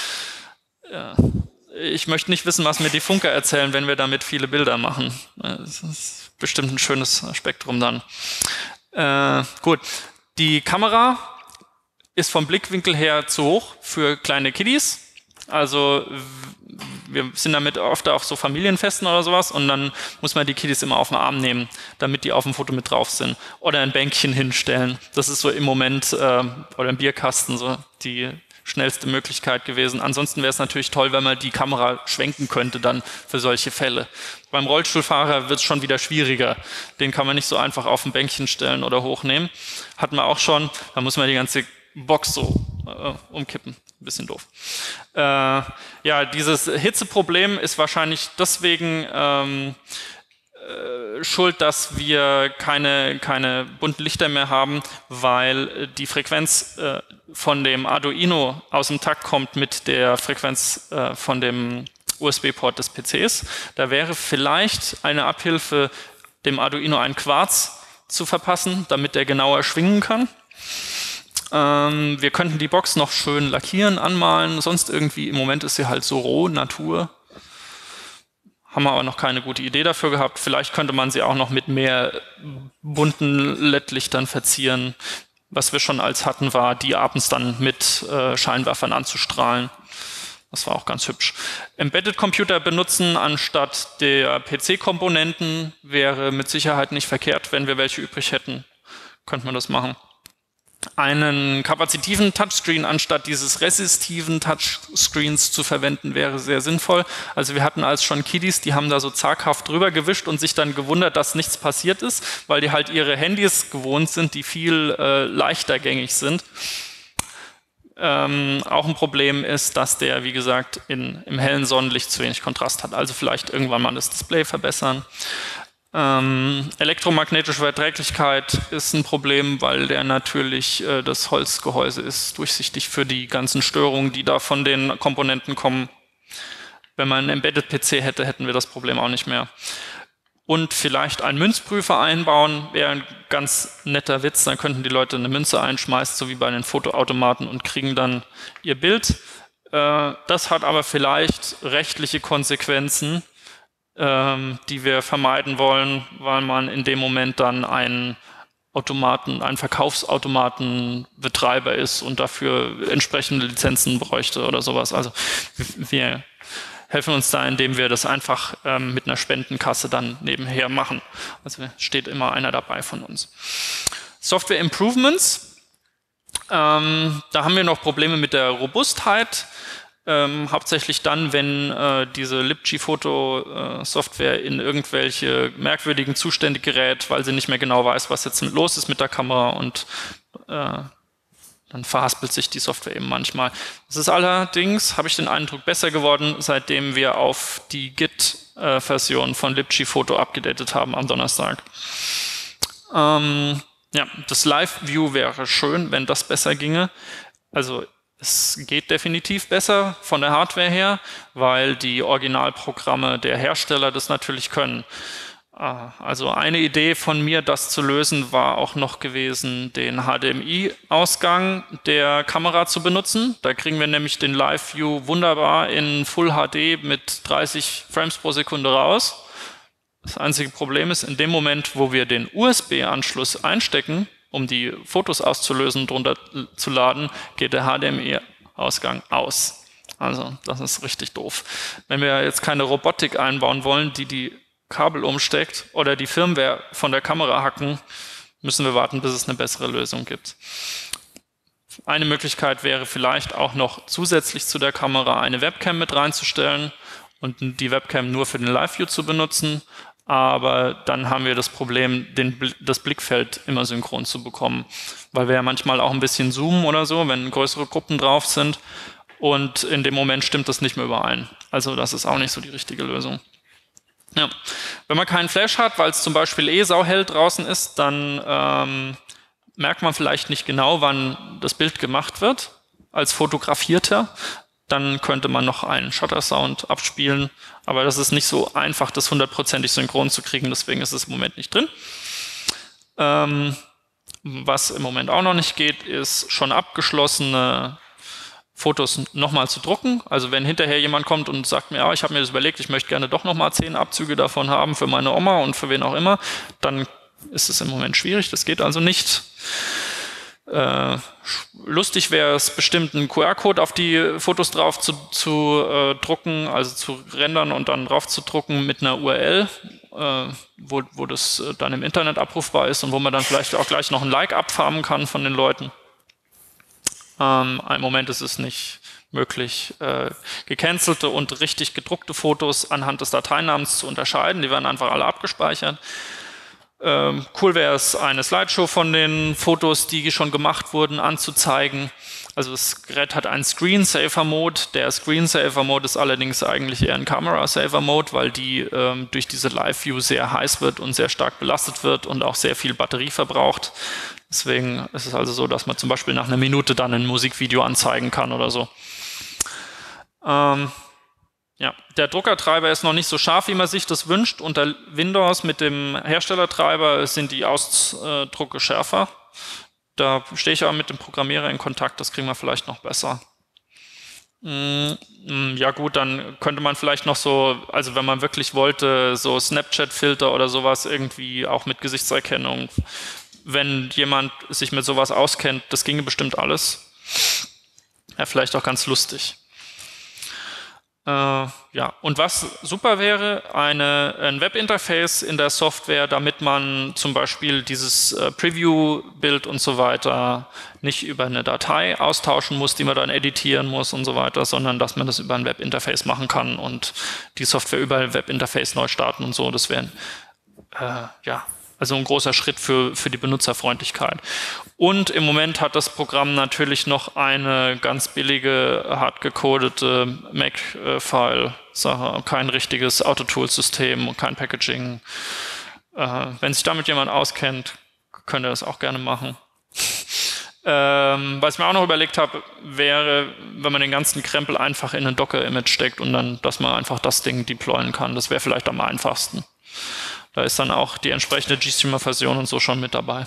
Ich möchte nicht wissen, was mir die Funker erzählen, wenn wir damit viele Bilder machen. Das ist bestimmt ein schönes Spektrum dann. Gut, die Kamera ist vom Blickwinkel her zu hoch für kleine Kiddies. Also wir sind damit oft auf so Familienfesten oder sowas und dann muss man die Kiddies immer auf den Arm nehmen, damit die auf dem Foto mit drauf sind. Oder ein Bänkchen hinstellen. Das ist so im Moment, oder ein Bierkasten, so die schnellste Möglichkeit gewesen. Ansonsten wäre es natürlich toll, wenn man die Kamera schwenken könnte dann für solche Fälle. Beim Rollstuhlfahrer wird es schon wieder schwieriger. Den kann man nicht so einfach auf ein Bänkchen stellen oder hochnehmen. Hatten wir auch schon. Da muss man die ganze Box so umkippen. Ein bisschen doof. Ja, dieses Hitzeproblem ist wahrscheinlich deswegen schuld, dass wir keine bunten Lichter mehr haben, weil die Frequenz von dem Arduino aus dem Takt kommt mit der Frequenz von dem USB-Port des PCs. Da wäre vielleicht eine Abhilfe, dem Arduino einen Quarz zu verpassen, damit der genauer schwingen kann. Wir könnten die Box noch schön lackieren, anmalen, sonst irgendwie, im Moment ist sie halt so roh, Natur. Haben wir aber noch keine gute Idee dafür gehabt. Vielleicht könnte man sie auch noch mit mehr bunten LED-Lichtern verzieren. Was wir schon als hatten, war, die abends dann mit Scheinwerfern anzustrahlen. Das war auch ganz hübsch. Embedded Computer benutzen anstatt der PC-Komponenten wäre mit Sicherheit nicht verkehrt, wenn wir welche übrig hätten. Könnte man das machen. Einen kapazitiven Touchscreen anstatt dieses resistiven Touchscreens zu verwenden, wäre sehr sinnvoll. Also wir hatten als schon Kiddies, die haben da so zaghaft drüber gewischt und sich dann gewundert, dass nichts passiert ist, weil die halt ihre Handys gewohnt sind, die viel leichter gängig sind. Auch ein Problem ist, dass der, wie gesagt, im hellen Sonnenlicht zu wenig Kontrast hat. Also vielleicht irgendwann mal das Display verbessern. Elektromagnetische Verträglichkeit ist ein Problem, weil der natürlich das Holzgehäuse ist durchsichtig für die ganzen Störungen, die da von den Komponenten kommen. Wenn man einen Embedded-PC hätte, hätten wir das Problem auch nicht mehr. Und vielleicht einen Münzprüfer einbauen, wäre ein ganz netter Witz. Dann könnten die Leute eine Münze einschmeißen, so wie bei den Fotoautomaten, und kriegen dann ihr Bild. Das hat aber vielleicht rechtliche Konsequenzen, die wir vermeiden wollen, weil man in dem Moment dann ein Verkaufsautomatenbetreiber ist und dafür entsprechende Lizenzen bräuchte oder sowas. Also wir helfen uns da, indem wir das einfach mit einer Spendenkasse dann nebenher machen. Also steht immer einer dabei von uns. Software Improvements. Da haben wir noch Probleme mit der Robustheit. Hauptsächlich dann, wenn diese LibG-Foto-Software in irgendwelche merkwürdigen Zustände gerät, weil sie nicht mehr genau weiß, was jetzt los ist mit der Kamera und dann verhaspelt sich die Software eben manchmal. Das ist allerdings, habe ich den Eindruck, besser geworden, seitdem wir auf die Git-Version von libg Photo abgedatet haben am Donnerstag. Ja, das Live-View wäre schön, wenn das besser ginge. Also es geht definitiv besser von der Hardware her, weil die Originalprogramme der Hersteller das natürlich können. Also eine Idee von mir, das zu lösen, war auch noch gewesen, den HDMI-Ausgang der Kamera zu benutzen. Da kriegen wir nämlich den Live-View wunderbar in Full HD mit 30 Frames pro Sekunde raus. Das einzige Problem ist, in dem Moment, wo wir den USB-Anschluss einstecken, um die Fotos auszulösen und drunter zu laden, geht der HDMI-Ausgang aus. Also das ist richtig doof. Wenn wir jetzt keine Robotik einbauen wollen, die Kabel umsteckt oder die Firmware von der Kamera hacken, müssen wir warten, bis es eine bessere Lösung gibt. Eine Möglichkeit wäre vielleicht auch noch zusätzlich zu der Kamera eine Webcam mit reinzustellen und die Webcam nur für den Live-View zu benutzen, aber dann haben wir das Problem, das Blickfeld immer synchron zu bekommen, weil wir ja manchmal auch ein bisschen zoomen oder so, wenn größere Gruppen drauf sind und in dem Moment stimmt das nicht mehr überein. Also das ist auch nicht so die richtige Lösung. Ja. Wenn man keinen Flash hat, weil es zum Beispiel sauhell draußen ist, dann merkt man vielleicht nicht genau, wann das Bild gemacht wird, als Fotografierter. Dann könnte man noch einen Shutter-Sound abspielen, aber das ist nicht so einfach, das 100%ig synchron zu kriegen, deswegen ist es im Moment nicht drin. Was im Moment auch noch nicht geht, ist schon abgeschlossene Fotos nochmal zu drucken. Also wenn hinterher jemand kommt und sagt mir, ja, ich habe mir das überlegt, ich möchte gerne doch nochmal 10 Abzüge davon haben für meine Oma und für wen auch immer, dann ist es im Moment schwierig, das geht also nicht. Lustig wäre es bestimmt, einen QR-Code auf die Fotos drauf zu drucken, also zu rendern und dann drauf zu drucken mit einer URL, wo das dann im Internet abrufbar ist und wo man dann vielleicht auch gleich noch ein Like abfarmen kann von den Leuten. Im Moment ist es nicht möglich, gecancelte und richtig gedruckte Fotos anhand des Dateinamens zu unterscheiden. Die werden einfach alle abgespeichert. Cool wäre es, eine Slideshow von den Fotos, die schon gemacht wurden, anzuzeigen. Also das Gerät hat einen Screensaver-Mode. Der Screensaver-Mode ist allerdings eigentlich eher ein Camera-Saver-Mode, weil die durch diese Live-View sehr heiß wird und sehr stark belastet wird und auch sehr viel Batterie verbraucht. Deswegen ist es also so, dass man zum Beispiel nach einer Minute dann ein Musikvideo anzeigen kann oder so. Ja, der Druckertreiber ist noch nicht so scharf, wie man sich das wünscht. Unter Windows mit dem Herstellertreiber sind die Ausdrucke schärfer. Da stehe ich aber mit dem Programmierer in Kontakt, das kriegen wir vielleicht noch besser. Ja gut, dann könnte man vielleicht noch so, also wenn man wirklich wollte, so Snapchat-Filter oder sowas irgendwie auch mit Gesichtserkennung. Wenn jemand sich mit sowas auskennt, das ginge bestimmt alles. Ja, vielleicht auch ganz lustig. Ja, und was super wäre, ein Webinterface in der Software, damit man zum Beispiel dieses Preview-Bild und so weiter nicht über eine Datei austauschen muss, die man dann editieren muss und so weiter, sondern dass man das über ein Webinterface machen kann und die Software über ein Webinterface neu starten und so. Das wäre ja, also ein großer Schritt für die Benutzerfreundlichkeit. Und im Moment hat das Programm natürlich noch eine ganz billige, hart gecodete Make-File-Sache, kein richtiges Autotool-System und kein Packaging. Wenn sich damit jemand auskennt, könnt ihr das auch gerne machen. Was ich mir auch noch überlegt habe, wäre, wenn man den ganzen Krempel einfach in ein Docker-Image steckt und dann, dass man einfach das Ding deployen kann. Das wäre vielleicht am einfachsten. Da ist dann auch die entsprechende GStreamer-Version und so schon mit dabei.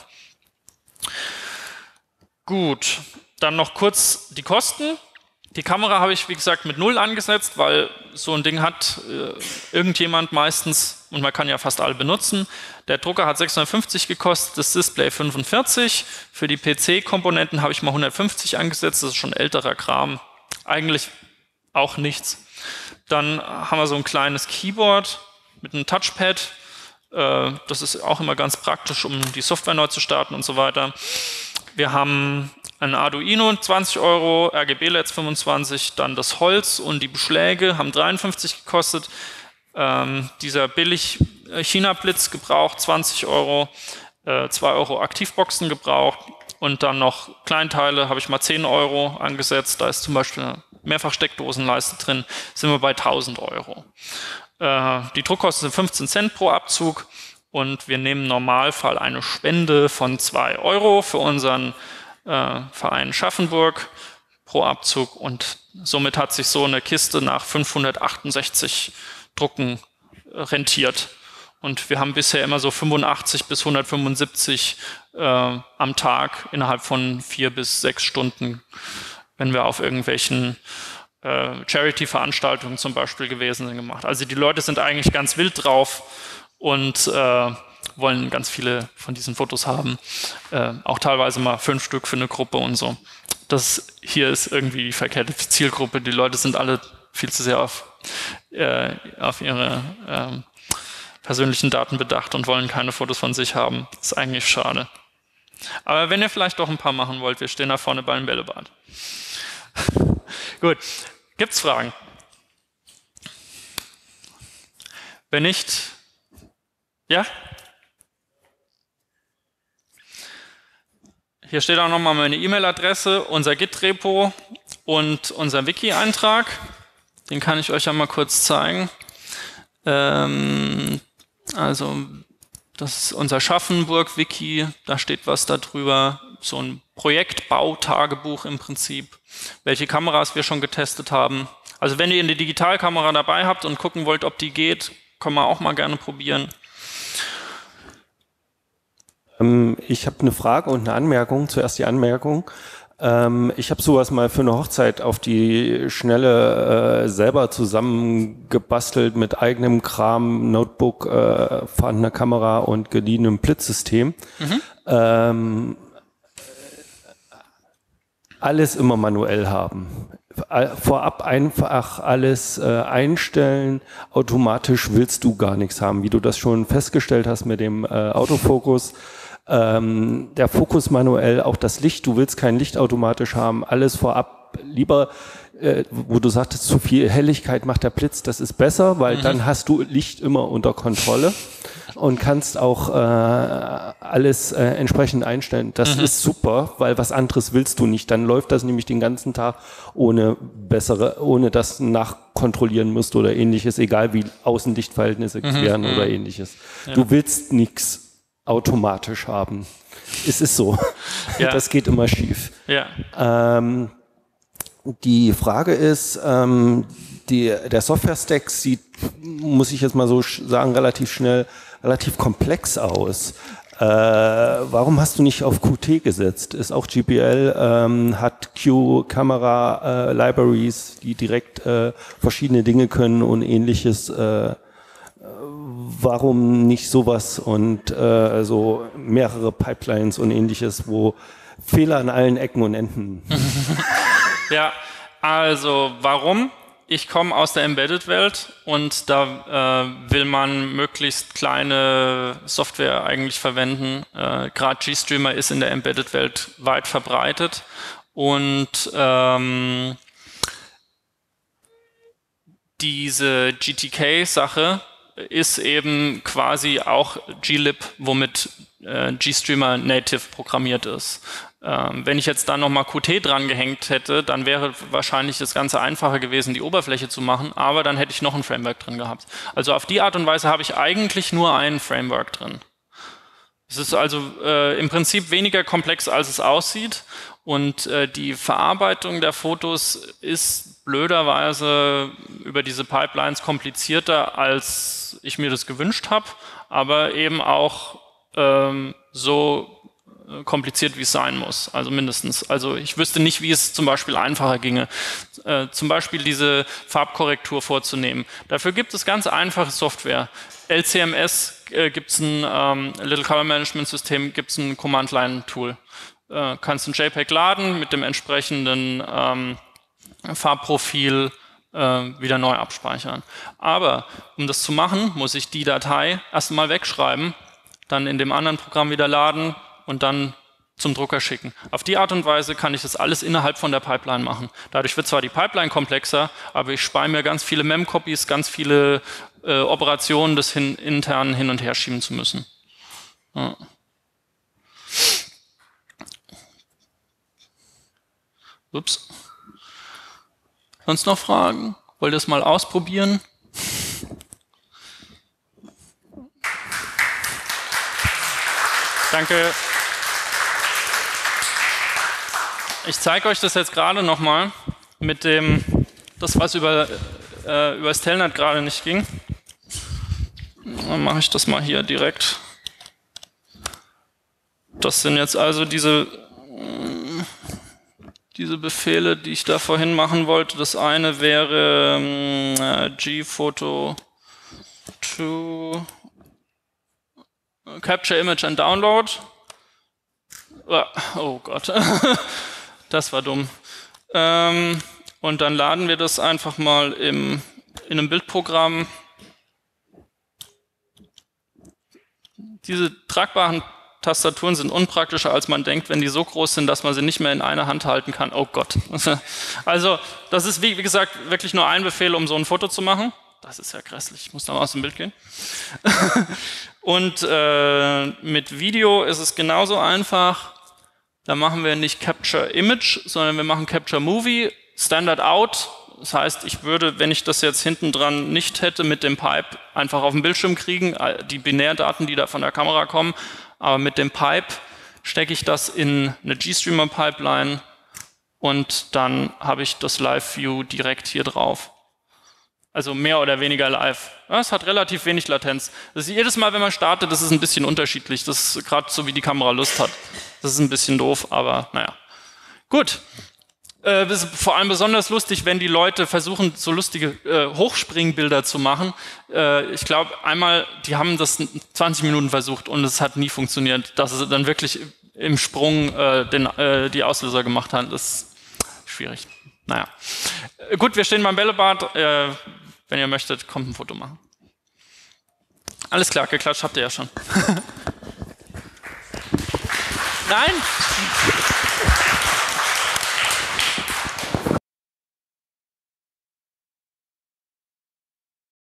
Gut, dann noch kurz die Kosten. Die Kamera habe ich, wie gesagt, mit 0 angesetzt, weil so ein Ding hat irgendjemand meistens und man kann ja fast alle benutzen. Der Drucker hat 650 gekostet, das Display 45. Für die PC-Komponenten habe ich mal 150 angesetzt, das ist schon älterer Kram. Eigentlich auch nichts. Dann haben wir so ein kleines Keyboard mit einem Touchpad. Das ist auch immer ganz praktisch, um die Software neu zu starten und so weiter. Wir haben ein Arduino, 20 €, RGB-LEDs 25, dann das Holz und die Beschläge haben 53 gekostet. Dieser billig China-Blitz gebraucht, 20 €, 2 € Aktivboxen gebraucht und dann noch Kleinteile, habe ich mal 10 Euro angesetzt. Da ist zum Beispiel eine Mehrfachsteckdosenleiste drin, sind wir bei 1.000 Euro. Die Druckkosten sind 15 Cent pro Abzug und wir nehmen im Normalfall eine Spende von 2 Euro für unseren Verein Schaffenburg pro Abzug und somit hat sich so eine Kiste nach 568 Drucken rentiert. Und wir haben bisher immer so 85 bis 175 am Tag innerhalb von 4 bis 6 Stunden, wenn wir auf irgendwelchen Charity-Veranstaltungen zum Beispiel gewesen sind, gemacht. Also die Leute sind eigentlich ganz wild drauf und wollen ganz viele von diesen Fotos haben. Auch teilweise mal 5 Stück für eine Gruppe und so. Das hier ist irgendwie die verkehrte Zielgruppe. Die Leute sind alle viel zu sehr auf ihre persönlichen Daten bedacht und wollen keine Fotos von sich haben. Das ist eigentlich schade. Aber wenn ihr vielleicht doch ein paar machen wollt, wir stehen da vorne beim Bällebad. Gut, gibt's Fragen? Wenn nicht, ja? Hier steht auch nochmal meine E-Mail-Adresse, unser Git-Repo und unser Wiki-Eintrag. Den kann ich euch ja mal kurz zeigen. Also das ist unser Schaffenburg-Wiki, da steht was darüber, so ein Projektbautagebuch im Prinzip, welche Kameras wir schon getestet haben. Also wenn ihr eine Digitalkamera dabei habt und gucken wollt, ob die geht, können wir auch mal gerne probieren. Ich habe eine Frage und eine Anmerkung. Zuerst die Anmerkung. Ich habe sowas mal für eine Hochzeit auf die Schnelle selber zusammengebastelt mit eigenem Kram, Notebook, vorhandener Kamera und geliehenem Blitzsystem. Alles immer manuell haben. Vorab einfach alles einstellen. Automatisch willst du gar nichts haben, wie du das schon festgestellt hast mit dem Autofokus. Der Fokus manuell, auch das Licht, du willst kein Licht automatisch haben, alles vorab, lieber, wo du sagtest, zu viel Helligkeit macht der Blitz, das ist besser, weil dann hast du Licht immer unter Kontrolle und kannst auch alles entsprechend einstellen. Das ist super, weil was anderes willst du nicht, dann läuft das nämlich den ganzen Tag ohne das nachkontrollieren musst oder ähnliches, egal wie Außenlichtverhältnisse wären oder ähnliches. Ja. Du willst nichts automatisch haben. Es ist so. Ja. Das geht immer schief. Ja. Die Frage ist, der Software-Stack sieht, muss ich jetzt mal so sagen, relativ komplex aus. Warum hast du nicht auf Qt gesetzt? Ist auch GPL, hat Q-Kamera-Libraries, die direkt verschiedene Dinge können und ähnliches. Warum nicht sowas und so mehrere Pipelines und ähnliches, wo Fehler an allen Ecken und Enden? Ja, also warum? Ich komme aus der Embedded-Welt und da will man möglichst kleine Software eigentlich verwenden. Gerade GStreamer ist in der Embedded-Welt weit verbreitet und diese GTK-Sache ist eben quasi auch glib, womit GStreamer native programmiert ist. Wenn ich jetzt da nochmal Qt dran gehängt hätte, dann wäre wahrscheinlich das Ganze einfacher gewesen, die Oberfläche zu machen, aber dann hätte ich noch ein Framework drin gehabt. Also auf die Art und Weise habe ich eigentlich nur ein Framework drin. Es ist also im Prinzip weniger komplex, als es aussieht und die Verarbeitung der Fotos ist blöderweise über diese Pipelines komplizierter, als ich mir das gewünscht habe, aber eben auch so kompliziert, wie es sein muss, also mindestens. Also ich wüsste nicht, wie es zum Beispiel einfacher ginge, zum Beispiel diese Farbkorrektur vorzunehmen. Dafür gibt es ganz einfache Software. LCMS gibt es ein Little Color Management System, gibt es ein Command-Line-Tool. Kannst ein JPEG laden mit dem entsprechenden Farbprofil wieder neu abspeichern. Aber um das zu machen, muss ich die Datei erst einmal wegschreiben, dann in dem anderen Programm wieder laden und dann zum Drucker schicken. Auf die Art und Weise kann ich das alles innerhalb von der Pipeline machen. Dadurch wird zwar die Pipeline komplexer, aber ich spare mir ganz viele Mem-Copies, ganz viele Operationen, das intern hin und her schieben zu müssen. Ja. Ups. Sonst noch Fragen? Wollt ihr es mal ausprobieren? Danke. Ich zeige euch das jetzt gerade nochmal mit dem, das was über das Telnet gerade nicht ging. Dann mache ich das mal hier direkt. Das sind jetzt also diese Befehle, die ich da vorhin machen wollte. Das eine wäre gphoto to capture image and download. Oh Gott, das war dumm. Und dann laden wir das einfach mal in einem Bildprogramm. Diese tragbaren Tastaturen sind unpraktischer, als man denkt, wenn die so groß sind, dass man sie nicht mehr in einer Hand halten kann. Oh Gott. Also das ist, wie gesagt, wirklich nur ein Befehl, um so ein Foto zu machen. Das ist ja grässlich, ich muss da mal aus dem Bild gehen. Und mit Video ist es genauso einfach. Da machen wir nicht Capture Image, sondern wir machen Capture Movie, Standard Out. Das heißt, ich würde, wenn ich das jetzt hinten dran nicht hätte, mit dem Pipe einfach auf den Bildschirm kriegen, die Binärdaten, die da von der Kamera kommen. Aber mit dem Pipe stecke ich das in eine GStreamer-Pipeline und dann habe ich das Live-View direkt hier drauf. Also mehr oder weniger live. Ja, es hat relativ wenig Latenz. Das ist jedes Mal, wenn man startet, das ist ein bisschen unterschiedlich. Das ist gerade so, wie die Kamera Lust hat. Das ist ein bisschen doof, aber naja. Gut. Das ist vor allem besonders lustig, wenn die Leute versuchen, so lustige Hochspringbilder zu machen. Ich glaube, einmal, die haben das 20 Minuten versucht und es hat nie funktioniert, dass sie dann wirklich im Sprung die Auslöser gemacht haben. Das ist schwierig. Naja. Gut, wir stehen beim Bällebad. Wenn ihr möchtet, kommt ein Foto machen. Alles klar, geklatscht habt ihr ja schon. Nein?